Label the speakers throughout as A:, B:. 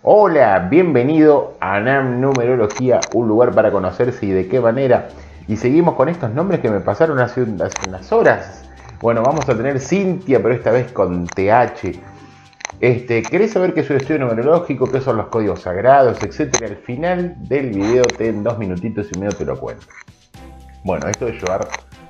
A: Hola, bienvenido a NAM Numerología, un lugar para conocerse y de qué manera. Y seguimos con estos nombres que me pasaron hace unas horas. Bueno, vamos a tener Cintia, pero esta vez con TH. ¿Querés saber qué es un estudio numerológico, qué son los códigos sagrados, etcétera? Al final del video, en 2 minutitos y medio te lo cuento. Bueno, esto de llevar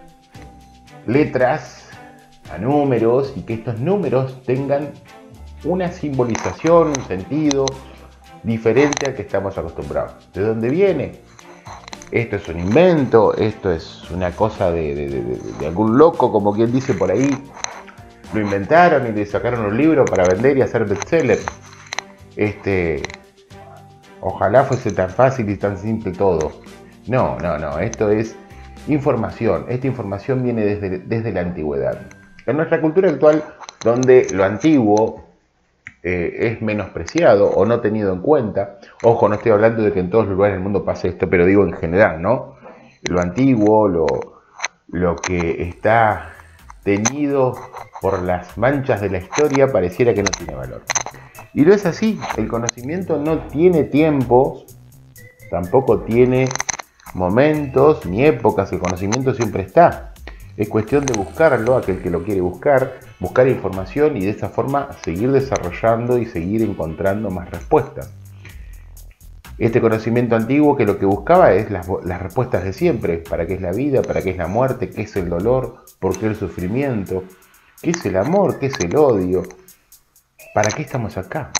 A: letras a números y que estos números tengan una simbolización, un sentido diferente al que estamos acostumbrados. ¿De dónde viene? Esto es un invento, esto es una cosa de algún loco, como quien dice por ahí. Lo inventaron y le sacaron un libro para vender y hacer bestseller. Ojalá fuese tan fácil y tan simple todo. No, esto es información. Esta información viene desde la antigüedad. En nuestra cultura actual, donde lo antiguo es menospreciado o no tenido en cuenta. Ojo, no estoy hablando de que en todos los lugares del mundo pase esto, pero digo en general, ¿no? Lo antiguo, lo que está teñido por las manchas de la historia, pareciera que no tiene valor. Y no es así. El conocimiento no tiene tiempos, tampoco tiene momentos ni épocas. El conocimiento siempre está. Es cuestión de buscarlo, aquel que lo quiere buscar información y de esa forma seguir desarrollando y seguir encontrando más respuestas. Este conocimiento antiguo que lo que buscaba es las respuestas de siempre. ¿Para qué es la vida? ¿Para qué es la muerte? ¿Qué es el dolor? ¿Por qué el sufrimiento? ¿Qué es el amor? ¿Qué es el odio? ¿Para qué estamos acá?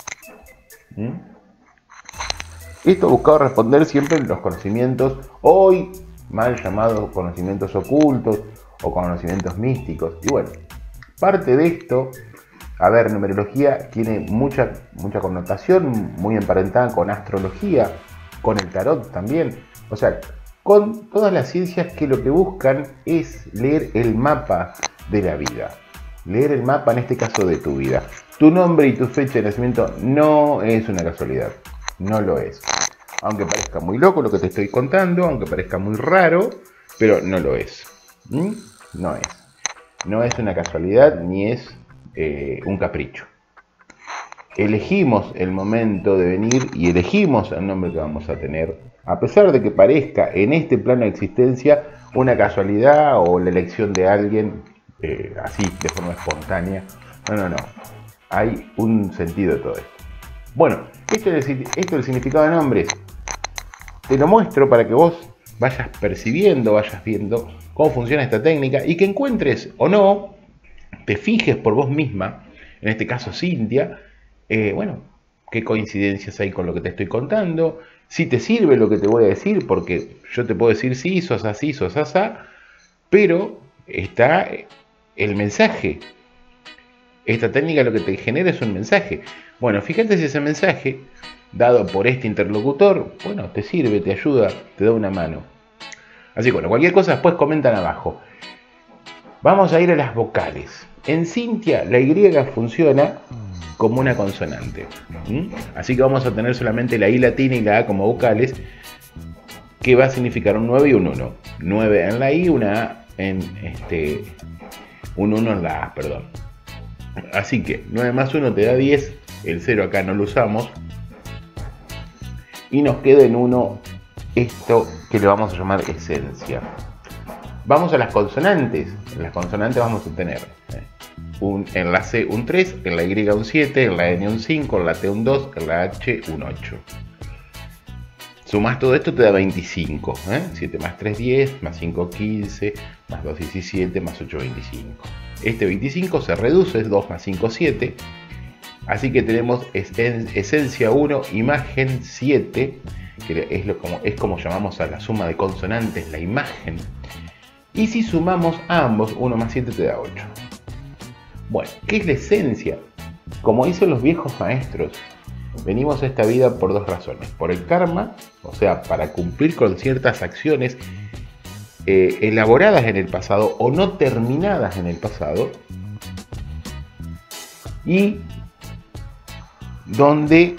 A: Esto buscaba responder siempre en los conocimientos hoy mal llamados conocimientos ocultos o conocimientos místicos. Y bueno, parte de esto, numerología tiene mucha connotación, muy emparentada con astrología, con el tarot también. O sea, con todas las ciencias que lo que buscan es leer el mapa de la vida. Leer el mapa, en este caso, de tu vida. Tu nombre y tu fecha de nacimiento no es una casualidad. No lo es. Aunque parezca muy loco lo que te estoy contando, aunque parezca muy raro, pero no lo es. No es. No es una casualidad ni es un capricho. Elegimos el momento de venir y elegimos el nombre que vamos a tener, a pesar de que parezca en este plano de existencia una casualidad o la elección de alguien así, de forma espontánea. No. Hay un sentido de todo esto. Bueno, esto es el significado de nombres. Te lo muestro para que vos vayas percibiendo, vayas viendo cómo funciona esta técnica y que encuentres o no, te fijes por vos misma, en este caso Cintia, qué coincidencias hay con lo que te estoy contando, si te sirve lo que te voy a decir, porque yo te puedo decir sí, sos así, sos asá, pero está el mensaje. Esta técnica lo que te genera es un mensaje. Bueno, fíjate si ese mensaje, dado por este interlocutor, te sirve, te ayuda, te da una mano. Así que cualquier cosa después comentan abajo. Vamos a ir a las vocales. En Cintia, la Y funciona como una consonante. Así que vamos a tener solamente la I latina y la A como vocales, que va a significar un 9 y un 1. 9 en la I, una A en un 1 en la A, perdón. Así que 9 más 1 te da 10, el 0 acá no lo usamos, y nos queda en 1 esto que le vamos a llamar esencia. Vamos a las consonantes. En las consonantes vamos a tener en la C un 3, en la Y un 7, en la N un 5, en la T un 2, en la H un 8. Sumás todo esto te da 25. 7 más 3, 10, más 5, 15, más 2, 17, más 8, 25. Este 25 se reduce, es 2 más 5, 7. Así que tenemos esencia 1, imagen 7, que es como llamamos a la suma de consonantes, la imagen. Y si sumamos a ambos, 1 más 7 te da 8. Bueno, ¿qué es la esencia? Como dicen los viejos maestros, venimos a esta vida por dos razones. Por el karma, o sea, para cumplir con ciertas acciones elaboradas en el pasado o no terminadas en el pasado, y donde,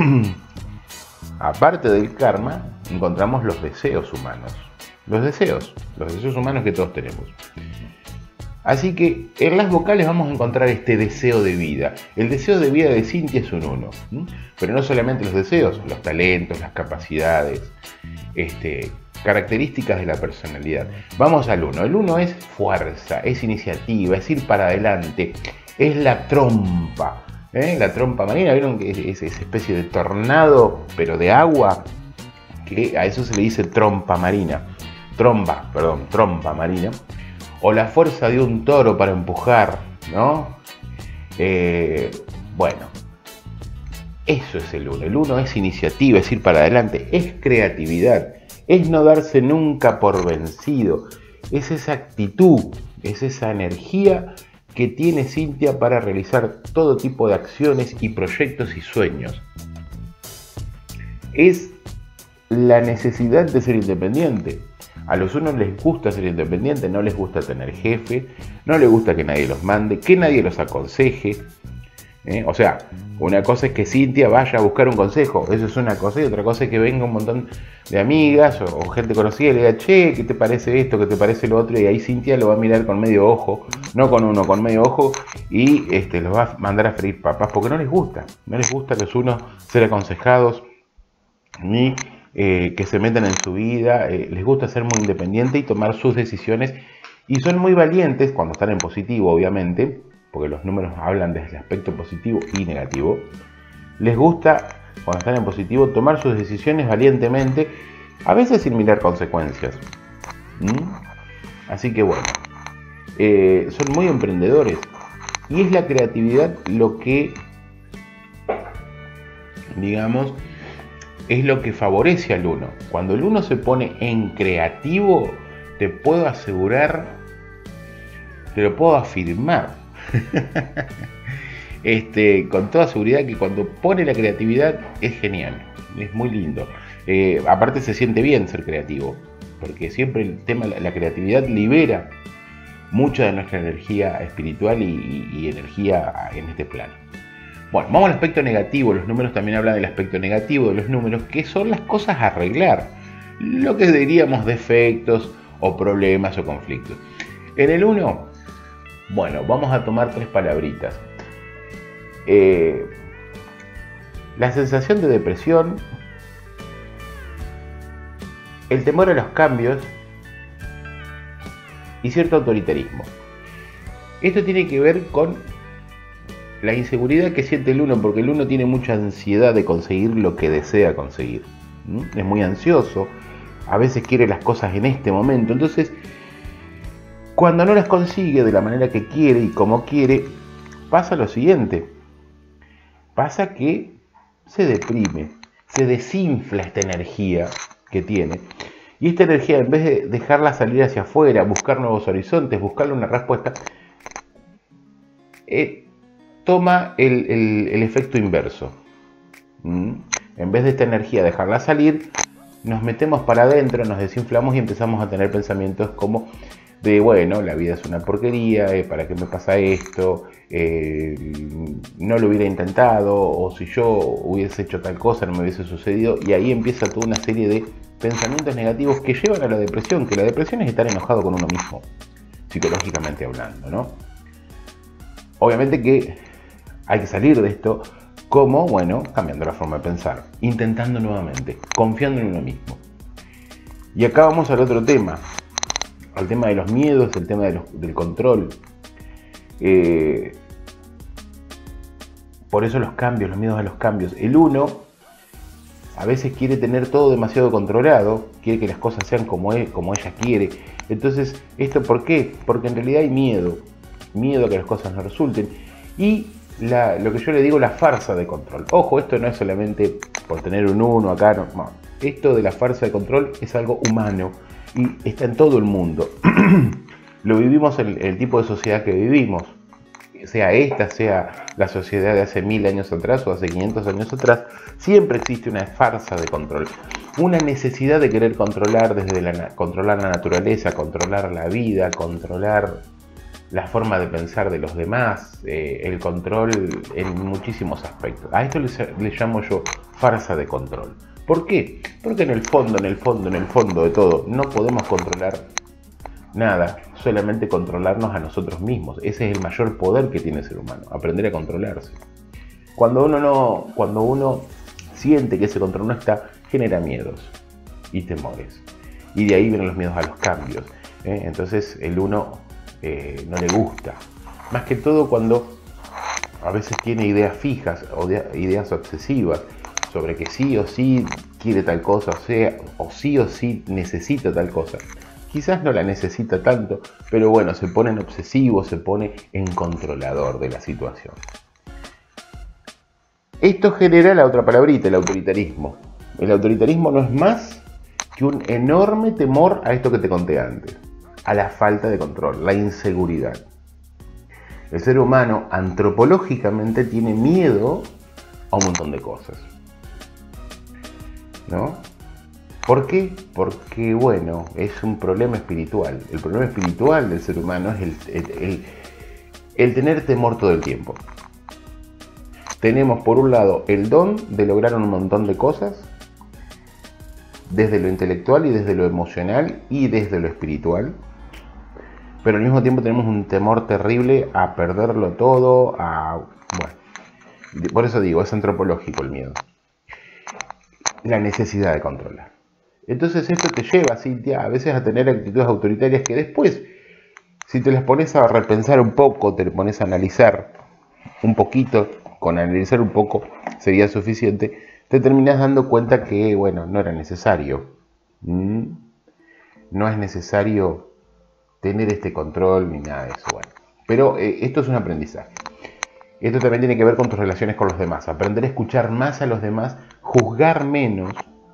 A: aparte del karma, encontramos los deseos humanos. Los deseos humanos que todos tenemos. Así que en las vocales vamos a encontrar este deseo de vida. El deseo de vida de Cintia es un 1. Pero no solamente los deseos, los talentos, las capacidades, características de la personalidad. Vamos al 1. El 1 es fuerza, es iniciativa, es ir para adelante, es la trompa. La trompa marina, ¿vieron que es esa especie de tornado, pero de agua? Que a eso se le dice trompa marina. Trompa marina. O la fuerza de un toro para empujar, ¿no? Bueno, eso es el 1. El 1 es iniciativa, es ir para adelante, es creatividad, es no darse nunca por vencido, es esa actitud, es esa energía que tiene Cintia para realizar todo tipo de acciones y proyectos y sueños. Es la necesidad de ser independiente. A los unos les gusta ser independientes, no les gusta tener jefe, no les gusta que nadie los mande, que nadie los aconseje. O sea, una cosa es que Cintia vaya a buscar un consejo, eso es una cosa, y otra cosa es que venga un montón de amigas o gente conocida y le diga, che, ¿qué te parece esto? ¿Qué te parece lo otro? Y ahí Cintia lo va a mirar con medio ojo, no con uno, con medio ojo, y los va a mandar a freír papas, porque no les gusta a los unos ser aconsejados, ni que se metan en su vida, les gusta ser muy independiente y tomar sus decisiones, y son muy valientes cuando están en positivo, obviamente, porque los números hablan desde el aspecto positivo y negativo. Les gusta, cuando están en positivo, tomar sus decisiones valientemente, a veces sin mirar consecuencias. Así que bueno, son muy emprendedores, y es la creatividad lo que, digamos, es lo que favorece al 1. Cuando el 1 se pone en creativo, te puedo asegurar, te lo puedo afirmar, con toda seguridad, que cuando pone la creatividad es genial, es muy lindo. Aparte se siente bien ser creativo, porque siempre el tema, la creatividad libera mucha de nuestra energía espiritual y energía en este plano. Bueno, vamos al aspecto negativo. Los números también hablan del aspecto negativo de los números, que son las cosas a arreglar, lo que diríamos defectos o problemas o conflictos. En el 1, bueno, vamos a tomar 3 palabritas. La sensación de depresión, el temor a los cambios y cierto autoritarismo. Esto tiene que ver con la inseguridad que siente el 1, porque el 1 tiene mucha ansiedad de conseguir lo que desea conseguir. Es muy ansioso, a veces quiere las cosas en este momento, entonces cuando no las consigue de la manera que quiere y como quiere, pasa lo siguiente. Pasa que se deprime, se desinfla esta energía que tiene. Y esta energía, en vez de dejarla salir hacia afuera, buscar nuevos horizontes, buscarle una respuesta, toma el efecto inverso. En vez de esta energía dejarla salir, nos metemos para adentro, nos desinflamos y empezamos a tener pensamientos como de, bueno, la vida es una porquería, ¿para qué me pasa esto? No lo hubiera intentado, o si yo hubiese hecho tal cosa no me hubiese sucedido, y ahí empieza toda una serie de pensamientos negativos que llevan a la depresión, que la depresión es estar enojado con uno mismo, psicológicamente hablando, ¿no? Obviamente que hay que salir de esto, como, bueno, cambiando la forma de pensar, intentando nuevamente, confiando en uno mismo. Y acá vamos al otro tema, al tema de los miedos, el tema del control. Por eso los cambios, los miedos a los cambios. El 1 a veces quiere tener todo demasiado controlado, quiere que las cosas sean como ella quiere. Entonces, ¿esto por qué? Porque en realidad hay miedo a que las cosas no resulten. Y lo que yo le digo, la farsa de control. Ojo, esto no es solamente por tener un 1 acá, no. Esto de la farsa de control es algo humano y está en todo el mundo. Lo vivimos en el tipo de sociedad que vivimos. Sea esta, sea la sociedad de hace 1000 años atrás o hace 500 años atrás, siempre existe una farsa de control. Una necesidad de querer controlar controlar la naturaleza, controlar la vida, controlar la forma de pensar de los demás, el control en muchísimos aspectos. A esto le llamo yo farsa de control. ¿Por qué? Porque en el fondo de todo no podemos controlar Nada, solamente controlarnos a nosotros mismos. Ese es el mayor poder que tiene el ser humano, aprender a controlarse. Cuando uno siente que ese control no está, genera miedos y temores. Y de ahí vienen los miedos a los cambios. Entonces el uno no le gusta. Más que todo cuando a veces tiene ideas fijas o ideas obsesivas sobre que sí o sí quiere tal cosa, o sí necesita tal cosa. Quizás no la necesita tanto, pero bueno, se pone en obsesivo, se pone en controlador de la situación. Esto genera la otra palabrita, el autoritarismo. El autoritarismo no es más que un enorme temor a esto que te conté antes, a la falta de control, la inseguridad. El ser humano antropológicamente tiene miedo a un montón de cosas, ¿no? ¿Por qué? Porque, bueno, es un problema espiritual. El problema espiritual del ser humano es el tener temor todo el tiempo. Tenemos por un lado el don de lograr un montón de cosas, desde lo intelectual y desde lo emocional y desde lo espiritual, pero al mismo tiempo tenemos un temor terrible a perderlo todo, bueno, por eso digo, es antropológico el miedo, la necesidad de controlar. Entonces esto te lleva, Cintia, a veces a tener actitudes autoritarias que después, si te las pones a repensar un poco, te pones a analizar un poquito, con analizar un poco sería suficiente, te terminas dando cuenta que, bueno, no era necesario. No es necesario tener este control ni nada de eso. Bueno, pero esto es un aprendizaje. Esto también tiene que ver con tus relaciones con los demás. Aprender a escuchar más a los demás, juzgar menos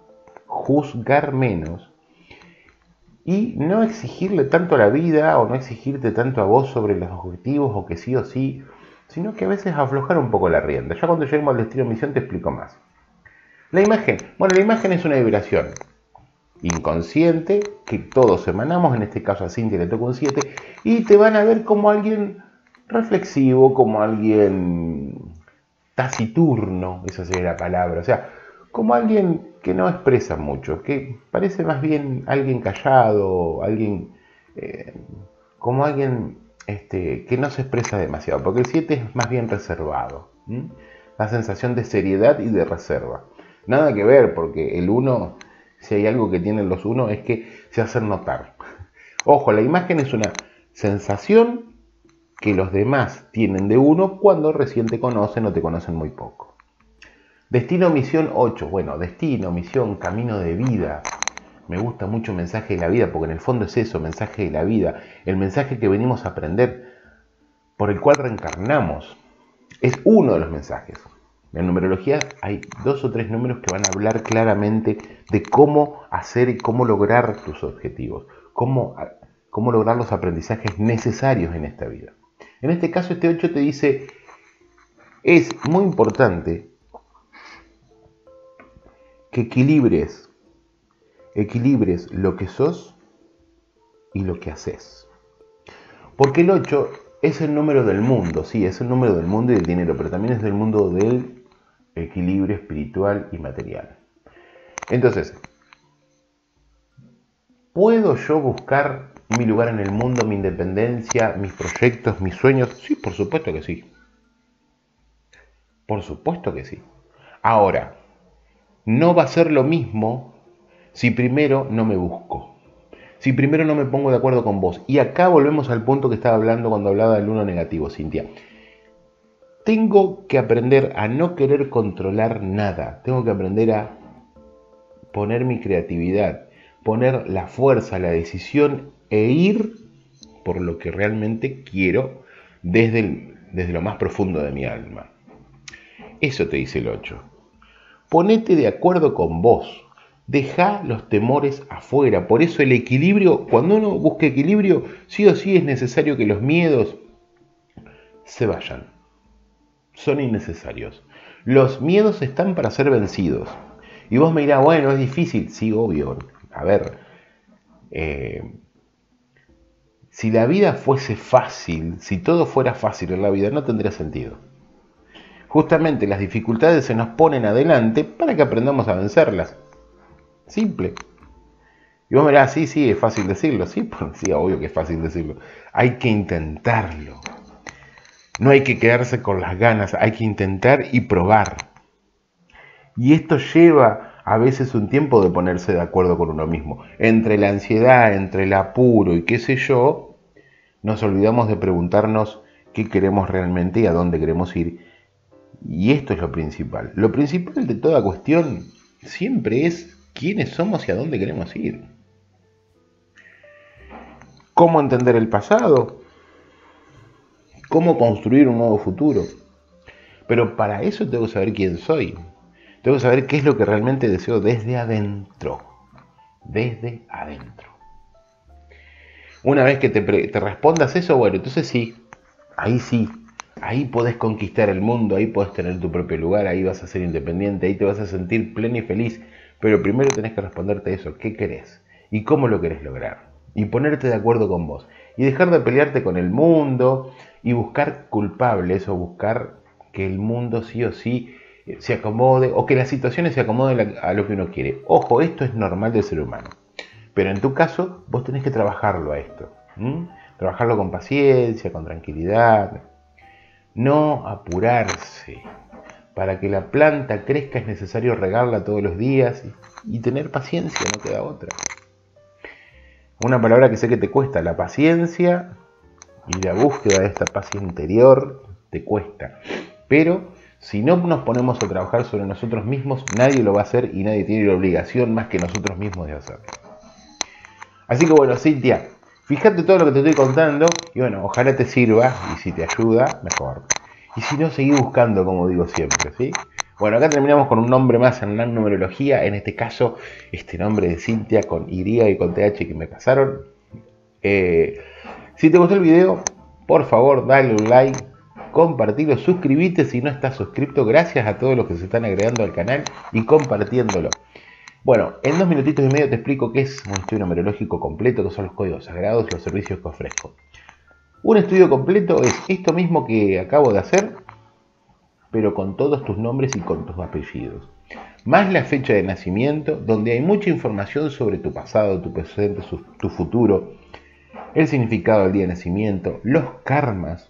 A: y no exigirle tanto a la vida o no exigirte tanto a vos sobre los objetivos o que sí o sí, sino que a veces aflojar un poco la rienda. Ya cuando lleguemos al destino misión te explico más. La imagen es una vibración inconsciente que todos emanamos, en este caso a Cintia le toca un 7, y te van a ver como alguien reflexivo, como alguien taciturno, esa sería la palabra, o sea, como alguien que no expresa mucho, que parece más bien alguien callado, como alguien que no se expresa demasiado, porque el 7 es más bien reservado, la sensación de seriedad y de reserva. Nada que ver, porque el 1, si hay algo que tienen los 1 es que se hacen notar. Ojo, la imagen es una sensación que los demás tienen de uno cuando recién te conocen o te conocen muy poco. Destino, misión 8. Bueno, destino, misión, camino de vida. Me gusta mucho el mensaje de la vida, porque en el fondo es eso, mensaje de la vida. El mensaje que venimos a aprender, por el cual reencarnamos. Es uno de los mensajes. En numerología hay 2 o 3 números que van a hablar claramente de cómo hacer y cómo lograr tus objetivos. Cómo lograr los aprendizajes necesarios en esta vida. En este caso, este 8 te dice, es muy importante que equilibres lo que sos y lo que haces. Porque el 8 es el número del mundo, sí, es el número del mundo y del dinero, pero también es del mundo del equilibrio espiritual y material. Entonces, ¿puedo yo buscar mi lugar en el mundo, mi independencia, mis proyectos, mis sueños? Sí, por supuesto que sí. Por supuesto que sí. Ahora, no va a ser lo mismo si primero no me busco. Si primero no me pongo de acuerdo con vos. Y acá volvemos al punto que estaba hablando cuando hablaba del 1 negativo, Cintia. Tengo que aprender a no querer controlar nada. Tengo que aprender a poner mi creatividad, poner la fuerza, la decisión e ir por lo que realmente quiero desde lo más profundo de mi alma. Eso te dice el 8. Ponete de acuerdo con vos. Deja los temores afuera. Por eso el equilibrio, cuando uno busca equilibrio, sí o sí es necesario que los miedos se vayan. Son innecesarios. Los miedos están para ser vencidos. Y vos me dirás, bueno, es difícil. Sí, obvio. A ver, si la vida fuese fácil, si todo fuera fácil en la vida, no tendría sentido. Justamente las dificultades se nos ponen adelante para que aprendamos a vencerlas. Simple. Y vos me dirás, sí, sí, es fácil decirlo. Sí, pues, sí, obvio que es fácil decirlo. Hay que intentarlo. No hay que quedarse con las ganas, hay que intentar y probar. Y esto lleva a veces un tiempo de ponerse de acuerdo con uno mismo. Entre la ansiedad, entre el apuro y qué sé yo, nos olvidamos de preguntarnos qué queremos realmente y a dónde queremos ir. Y esto es lo principal. Lo principal de toda cuestión siempre es quiénes somos y a dónde queremos ir. ¿Cómo entender el pasado? ¿Cómo construir un nuevo futuro? Pero para eso tengo que saber quién soy. Tengo que saber qué es lo que realmente deseo desde adentro. Desde adentro. Una vez que te respondas eso, bueno, entonces sí. Ahí podés conquistar el mundo, ahí podés tener tu propio lugar, ahí vas a ser independiente, ahí te vas a sentir pleno y feliz. Pero primero tenés que responderte eso, ¿qué querés? ¿Y cómo lo querés lograr? Y ponerte de acuerdo con vos. Y dejar de pelearte con el mundo y buscar culpables o buscar que el mundo sí o sí se acomode o que las situaciones se acomoden a lo que uno quiere. Ojo, esto es normal del ser humano. Pero en tu caso, vos tenés que trabajarlo a esto. Trabajarlo con paciencia, con tranquilidad. No apurarse. Para que la planta crezca es necesario regarla todos los días y tener paciencia, no queda otra. Una palabra que sé que te cuesta, la paciencia y la búsqueda de esta paz interior te cuesta. Pero si no nos ponemos a trabajar sobre nosotros mismos, nadie lo va a hacer y nadie tiene la obligación más que nosotros mismos de hacerlo. Así que bueno, Cintia, fíjate todo lo que te estoy contando y bueno, ojalá te sirva y si te ayuda, mejor. Y si no, seguí buscando, como digo siempre, ¿sí? Bueno, acá terminamos con un nombre más en la numerología, en este caso, este nombre de Cintia con Y y con TH que me pasaron. Si te gustó el video, por favor, dale un like, compartilo, suscríbete si no estás suscrito. Gracias a todos los que se están agregando al canal y compartiéndolo. Bueno, en 2 minutitos y medio te explico qué es un estudio numerológico completo, qué son los códigos sagrados y los servicios que ofrezco. Un estudio completo es esto mismo que acabo de hacer, pero con todos tus nombres y con tus apellidos. Más la fecha de nacimiento, donde hay mucha información sobre tu pasado, tu presente, tu futuro, el significado del día de nacimiento, los karmas,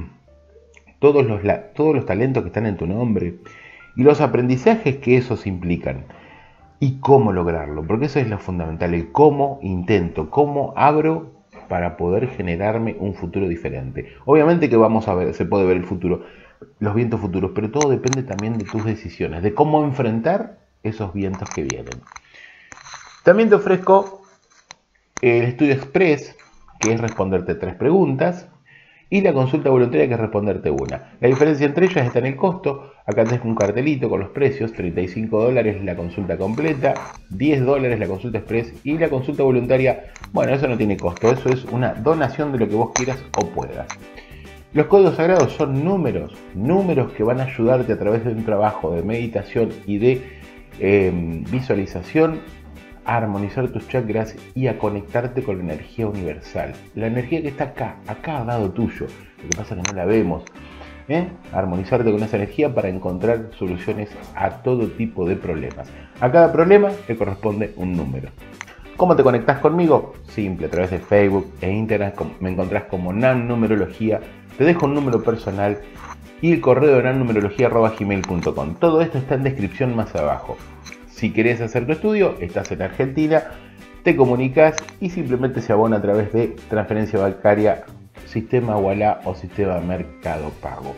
A: todos los talentos que están en tu nombre y los aprendizajes que esos implican. Y cómo lograrlo, porque eso es lo fundamental, el cómo intento, cómo abro para poder generarme un futuro diferente. Obviamente que vamos a ver, se puede ver el futuro, los vientos futuros, pero todo depende también de tus decisiones, de cómo enfrentar esos vientos que vienen. También te ofrezco el estudio express, que es responderte 3 preguntas, y la consulta voluntaria, que es responderte una. La diferencia entre ellas está en el costo. Acá tenés un cartelito con los precios: $35 la consulta completa, $10 la consulta express, y la consulta voluntaria, bueno, eso no tiene costo, eso es una donación de lo que vos quieras o puedas. Los códigos sagrados son números que van a ayudarte a través de un trabajo de meditación y de visualización a armonizar tus chakras y a conectarte con la energía universal. La energía que está acá al lado tuyo. Lo que pasa es que no la vemos. Armonizarte con esa energía para encontrar soluciones a todo tipo de problemas. A cada problema le corresponde un número. ¿Cómo te conectás conmigo? Simple, a través de Facebook e Instagram me encontrás como nannumerología. Te dejo un número personal y el correo de nannumerología@gmail.com. Todo esto está en descripción más abajo. Si querés hacer tu estudio, estás en Argentina, te comunicas y simplemente se abona a través de transferencia bancaria, sistema Ualá o sistema Mercado Pago.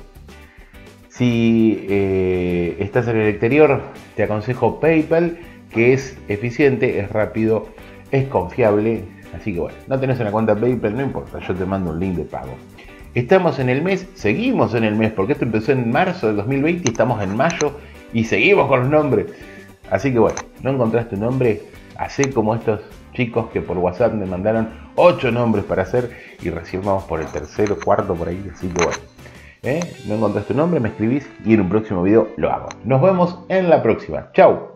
A: Si estás en el exterior, te aconsejo PayPal, que es eficiente, es rápido, es confiable. Así que bueno, no tenés una cuenta PayPal, no importa, yo te mando un link de pago. Estamos en el mes, seguimos en el mes, porque esto empezó en marzo del 2020 y estamos en mayo y seguimos con los nombres. Así que bueno, no encontraste tu nombre, hacé como estos chicos que por WhatsApp me mandaron 8 nombres para hacer y recién vamos por el tercero, cuarto por ahí. Así que bueno, no encontraste tu nombre, me escribís y en un próximo video lo hago. Nos vemos en la próxima. Chau.